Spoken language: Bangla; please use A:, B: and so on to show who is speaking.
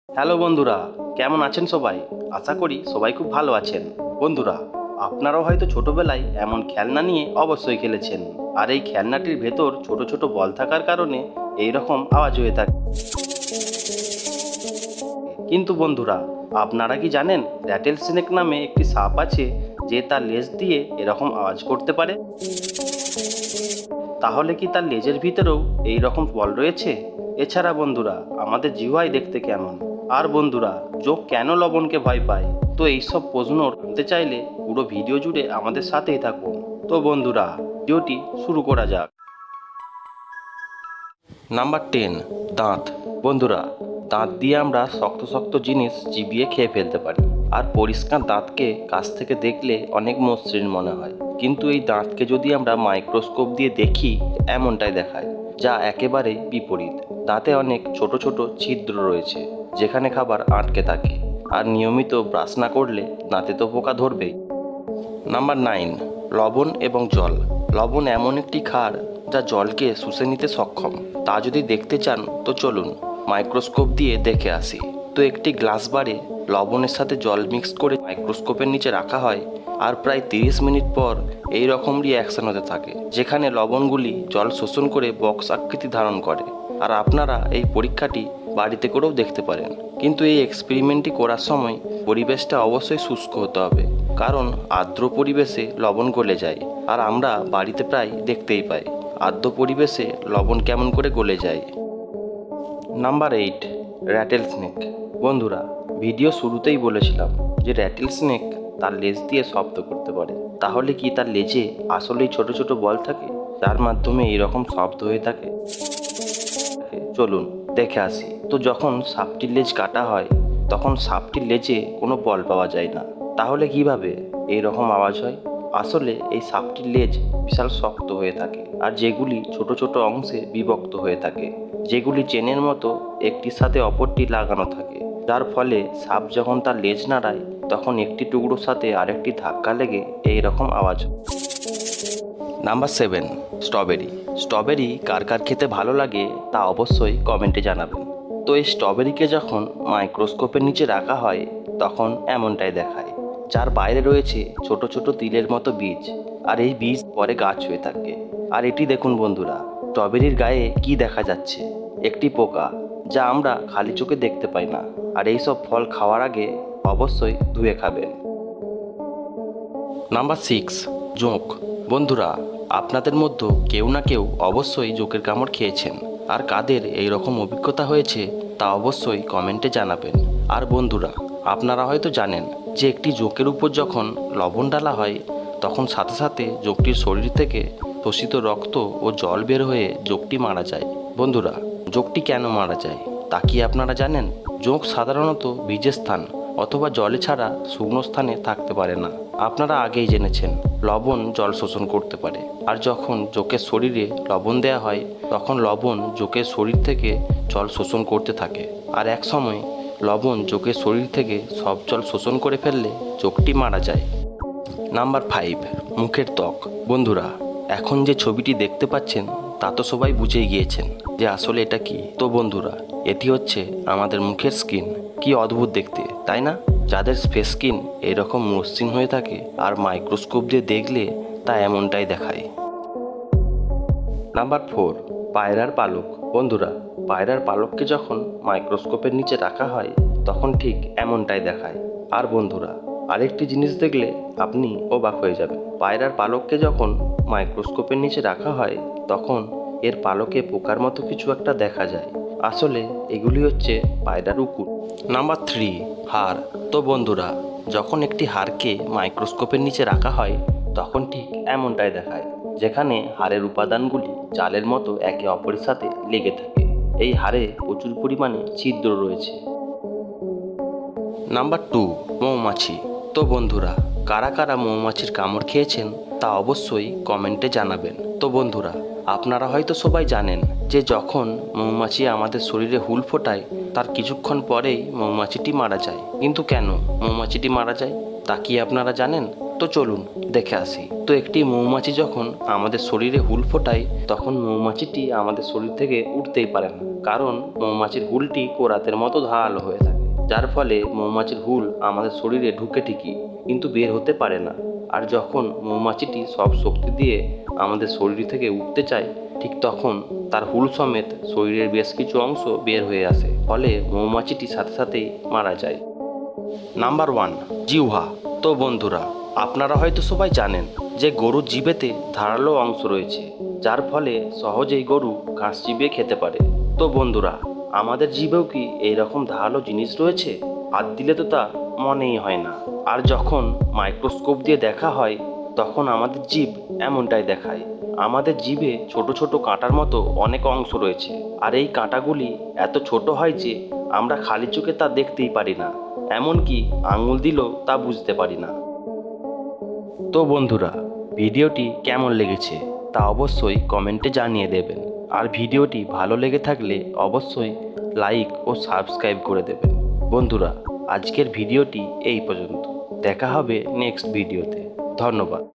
A: হ্যালো বন্ধুরা, কেমন আছেন সবাই? আশা করি সবাই খুব ভালো আছেন। বন্ধুরা, আপনারাও হয়তো ছোটবেলায় এমন খেলনা নিয়ে অবশ্যই খেলেছেন। আর এই খেলনাটির ভেতর ছোট ছোট বল থাকার কারণে এই রকম আওয়াজ হয়ে থাকে। কিন্তু বন্ধুরা, আপনারা কি জানেন র্যাটেল স্নেক নামে একটি সাপ আছে যে তার লেজ দিয়ে এরকম আওয়াজ করতে পারে? তাহলে কি তার লেজের ভিতরেও এই রকম বল রয়েছে? এছাড়া বন্ধুরা, আমাদের জিহ্বাই দেখতে কেমন? আর বন্ধুরা, যোগ কেন লবণকে ভয় পায়? তো এইসব প্রশ্ন জানতে চাইলে পুরো ভিডিও জুড়ে আমাদের সাথেই থাকুন। তো বন্ধুরা, ভিডিওটি শুরু করা যাক। নাম্বার 10, দাঁত। বন্ধুরা, দাঁত দিয়ে আমরা শক্ত শক্ত জিনিস চিবিয়ে খেয়ে ফেলতে পারি। আর পরিষ্কার দাঁতকে কাছ থেকে দেখলে অনেক মসৃণ মনে হয়, কিন্তু এই দাঁতকে যদি আমরা মাইক্রোস্কোপ দিয়ে দেখি এমনটাই দেখায়, যা একেবারে বিপরীত। দাঁতে অনেক ছোট ছোট ছিদ্র রয়েছে যেখানে খাবার আটকে থাকে, আর নিয়মিত ব্রাশ না করলে দাঁতে তো পোকা ধরবেই। নাম্বার 9, লবণ এবং জল। লবণ এমন একটি ক্ষার যা জলকে শুষে নিতে সক্ষম। তা যদি দেখতে চান তো চলুন মাইক্রোস্কোপ দিয়ে দেখে আসি। তো একটি গ্লাস বারে লবণের সাথে জল মিক্স করে মাইক্রোস্কোপের নিচে রাখা হয়, আর প্রায় 30 মিনিট পর এই রকম রিঅ্যাকশন হতে থাকে, যেখানে লবণগুলি জল শোষণ করে বক্স আকৃতি ধারণ করে। আর আপনারা এই পরীক্ষাটি বাড়িতে করেও দেখতে পারেন, কিন্তু এই এক্সপেরিমেন্টটি করার সময় পরিবেশটা অবশ্যই শুষ্ক হতে হবে, কারণ আর্দ্র পরিবেশে লবণ গলে যায়। আর আমরা বাড়িতে প্রায় দেখতেই পাই আর্দ্র পরিবেশে লবণ কেমন করে গলে যায়। Number 8, rattle snake. বন্ধুরা, ভিডিও শুরুতেই বলেছিলাম যে র্যাটেল স্নেক তার লেজ দিয়ে শব্দ করতে পারে। তাহলে কি তার লেজে আসলেই ছোট ছোট বল থাকে যার মাধ্যমে এরকম শব্দ হয়ে থাকে? চলুন দেখে আসি। তো যখন সাপটির লেজ কাটা হয় তখন সাপটির লেজে কোনো বল পাওয়া যায় না। তাহলে কিভাবে এই রকম আওয়াজ হয়? আসলে এই সাপটির লেজ বিশাল শক্ত হয়ে থাকে, আর যেগুলি ছোট ছোট অংশে বিভক্ত হয়ে থাকে, যেগুলি চেনের মতো একটির সাথে অপরটি লাগানো থাকে, যার ফলে সাপ যখন তার লেজ নাড়ায় তখন একটি টুকরোর সাথে আরেকটি ধাক্কা লেগে এই রকম আওয়াজ হয়। Number 7, strawberry. স্ট্রবেরি কার কার খেতে ভালো লাগে তা অবশ্যই কমেন্টে জানাবেন। তো এই স্ট্রবেরিকে যখন মাইক্রোস্কোপের নিচে রাখা হয় তখন এমনটাই দেখায়, যার বাইরে রয়েছে ছোট ছোট তিলের মতো বীজ, আর এই বীজ পরে গাছ হয়ে থাকে। আর এটি দেখুন বন্ধুরা, স্ট্রবেরির গায়ে কি দেখা যাচ্ছে? একটি পোকা, যা আমরা খালি চোখে দেখতে পাই না। আর এই সব ফল খাওয়ার আগে অবশ্যই ধুয়ে খাবেন। নাম্বার 6, জোঁক। বন্ধুরা, আপনাদের মধ্যে কেউ না কেউ অবশ্যই জোঁকের কামড় খেয়েছেন, আর কাদের এই রকম অভিজ্ঞতা হয়েছে তা অবশ্যই কমেন্টে জানাবেন। আর বন্ধুরা, আপনারা হয়তো জানেন যে একটি জোঁকের উপর যখন লবণ ডালা হয় তখন সাথে সাথে জোঁকটির শরীর থেকে শোষিত রক্ত ও জল বের হয়ে জোঁকটি মারা যায়। বন্ধুরা, জোঁকটি কেন মারা যায় তা কি আপনারা জানেন? জোঁক সাধারণত ভিজে স্থান অথবা জলে ছাড়া শুকনো স্থানে থাকতে পারে না। আপনারা আগেই জেনেছেন লবণ জল শোষণ করতে পারে, আর যখন জোঁকের শরীরে লবণ দেওয়া হয় তখন লবণ জোঁকের শরীর থেকে জল শোষণ করতে থাকে, আর এক সময় লবণ জোঁকের শরীর থেকে সব জল শোষণ করে ফেললে জোঁকটি মারা যায়। নাম্বার 5, মুখের ত্বক। বন্ধুরা, এখন যে ছবিটি দেখতে পাচ্ছেন তা তো সবাই বুঝেই গিয়েছেন যে আসলে এটা কি। তো বন্ধুরা, এটি হচ্ছে আমাদের মুখের স্কিন। কি অদ্ভুত দেখতে, তাই না? যাদের ফেস স্কিন এরকম মসৃণ হয়ে থাকে আর মাইক্রোস্কোপ দিয়ে দেখলে তা এমনটাই দেখায়। নাম্বার 4, পায়রার পালক। বন্ধুরা, পায়রার পালককে যখন মাইক্রোস্কোপের নিচে রাখা হয় তখন ঠিক এমনটাই দেখায়। আর বন্ধুরা, আরেকটি জিনিস দেখলে আপনি অবাক হয়ে যাবেন। পায়রার পালককে যখন মাইক্রোস্কোপের নিচে রাখা হয় তখন এর পালকে পোকার মতো কিছু একটা দেখা যায়। আসলে এগুলি হচ্ছে পায়রার উকুন। নাম্বার 3, হাড়। তো বন্ধুরা, যখন একটি হাড়কে মাইক্রোস্কোপের নিচে রাখা হয় তখন ঠিক এমনটাই দেখায়, যেখানে হাড়ের উপাদানগুলি জালের মতো একে অপরের সাথে লেগে থাকে। এই হাড়ে প্রচুর পরিমাণে ছিদ্র রয়েছে। নাম্বার 2, মৌমাছি। তো বন্ধুরা, কারা কারা মৌমাছির কামড় খেয়েছেন তা অবশ্যই কমেন্টে জানাবেন। তো বন্ধুরা, আপনারা হয়তো সবাই জানেন যে যখন মৌমাছি আমাদের শরীরে হুল ফোটায় তার কিছুক্ষণ পরেই মৌমাছিটি মারা যায়। কিন্তু কেন মৌমাছিটি মারা যায় তা কি আপনারা জানেন? তো চলুন দেখে আসি। তো একটি মৌমাছি যখন আমাদের শরীরে হুল ফোটায় তখন মৌমাছিটি আমাদের শরীর থেকে উঠতেই পারে না, কারণ মৌমাছির হুলটি কোরাতের মতো ধারালো হয়ে থাকে। যার ফলে মৌমাছির হুল আমাদের শরীরে ঢুকে ঠিকই কিন্তু বের হতে পারে না। আর যখন মৌমাছিটি সব শক্তি দিয়ে আমাদের শরীর থেকে উঠতে চায়, ঠিক তখন তার হুল সমেত শরীরের বেশ কিছু অংশ বের হয়ে আসে, ফলে মৌমাছিটি সাথে সাথেই মারা যায়। নাম্বার 1, জিহ্বা। তো বন্ধুরা, আপনারা হয়তো সবাই জানেন যে গরুর জিভেতে ধারালো অংশ রয়েছে, যার ফলে সহজেই গরু ঘাস চিবিয়ে খেতে পারে। তো বন্ধুরা, আমাদের জিভেও কি এইরকম ধারালো জিনিস রয়েছে? হাত দিলে তো তা মনেই হয় না, আর যখন মাইক্রোস্কোপ দিয়ে দেখা হয় তখন আমাদের জিভ এমনটাই দেখায়। আমাদের জিভে ছোট ছোট কাঁটার মতো অনেক অংশ রয়েছে, আর এই কাঁটাগুলি এত ছোট হয় যে আমরা খালি চোখে তা দেখতেই পারি না, এমনকি আঙুল দিলেও তা বুঝতে পারি না। তো বন্ধুরা, ভিডিওটি কেমন লেগেছে তা অবশ্যই কমেন্টে জানিয়ে দেবেন, আর ভিডিওটি ভালো লেগে থাকলে অবশ্যই লাইক ও সাবস্ক্রাইব করে দেবেন। বন্ধুরা, আজকের ভিডিওটি এই পর্যন্ত। দেখা হবে নেক্সট ভিডিওতে। ধন্যবাদ।